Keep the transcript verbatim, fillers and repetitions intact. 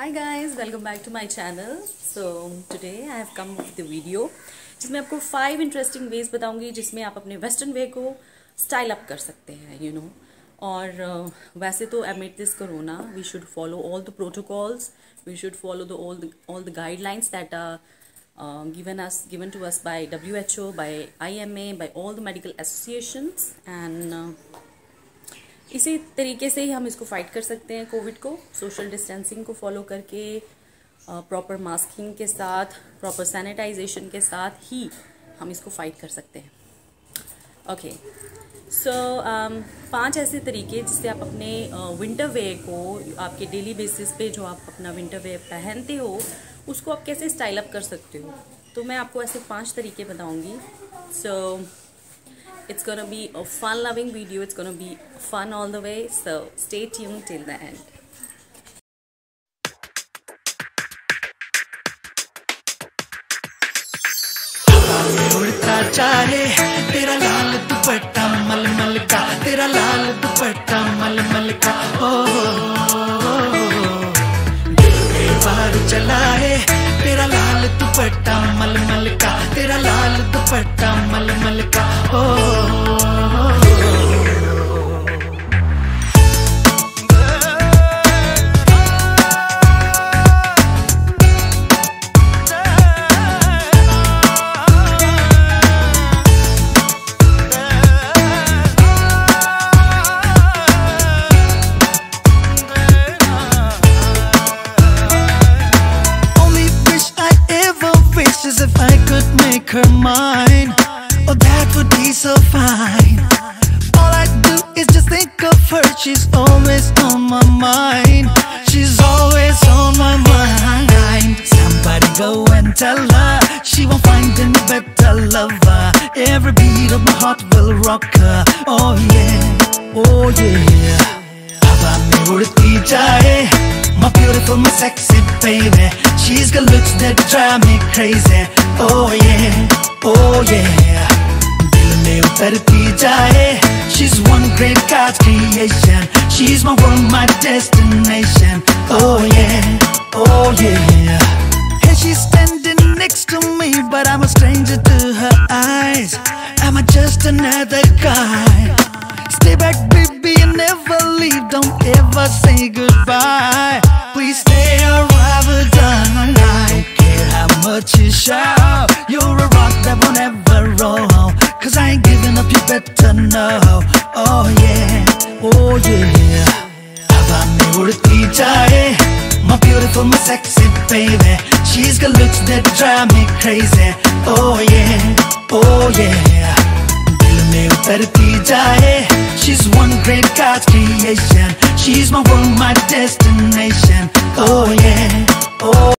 Hi guys, welcome back to my channel. So today I have come with the video जिसमें आपको five interesting veg बताऊंगी जिसमें आप अपने वेस्टर्न वे को स्टाइल अप कर सकते हैं यू you नो know. और uh, वैसे तो amid this corona we should follow all the protocols, we should follow the all the all the guidelines that are uh, given us given to us by W H O, by I M A, by all the medical associations and uh, इसी तरीके से ही हम इसको fight कर सकते हैं covid को, social distancing को फॉलो करके, प्रॉपर मास्किंग के साथ, प्रॉपर सैनिटाइजेशन के साथ ही हम इसको फाइट कर सकते हैं. ओके सो पांच ऐसे तरीके जिससे आप अपने विंटर वेयर को, आपके डेली बेसिस पे जो आप अपना विंटर वेयर पहनते हो उसको आप कैसे स्टाइल अप कर सकते हो. तो मैं आपको ऐसे पांच तरीके बताऊंगी. सो It's gonna be a fun-loving video. It's gonna be fun all the way. So stay tuned till the end. उड़ता चाहे तेरा लाल दुपट्टा मलमल का, तेरा लाल दुपट्टा मलमल का. ओ दिल में बार चला है तेरा लाल दुपट्टा मलमल का, तेरा लाल दुपट्टा मलमल का. ओ as if I could make her mine. Oh, that would be so fine. All I do is just think of her. She's always on my mind. She's always on my mind. Somebody go and tell her she won't find any better lover. Every beat of my heart will rock her. Oh yeah, oh yeah. Hava mein udti jaye, my beautiful, my sexy baby. She's got looks that drive me crazy. Oh yeah, oh yeah. Dil mein utarti jaye. She's one great God's creation. She's my world, my destination. Oh yeah, oh yeah. And she's standing next to me, but I'm a stranger to her eyes. Am I just another guy? Stay back, baby, and never leave. Don't ever say goodbye. Please stay or have a done. Don't care how much you shout. You're a rock that won't ever roll. Cause I ain't giving up, you better know. Oh yeah, oh yeah. Hava mein udti jaye, my beautiful, my sexy baby. She's got looks that drive me crazy. Oh yeah, oh yeah. Utarti jaye. She's one great God's creation. She's my world, my destination. Oh yeah, oh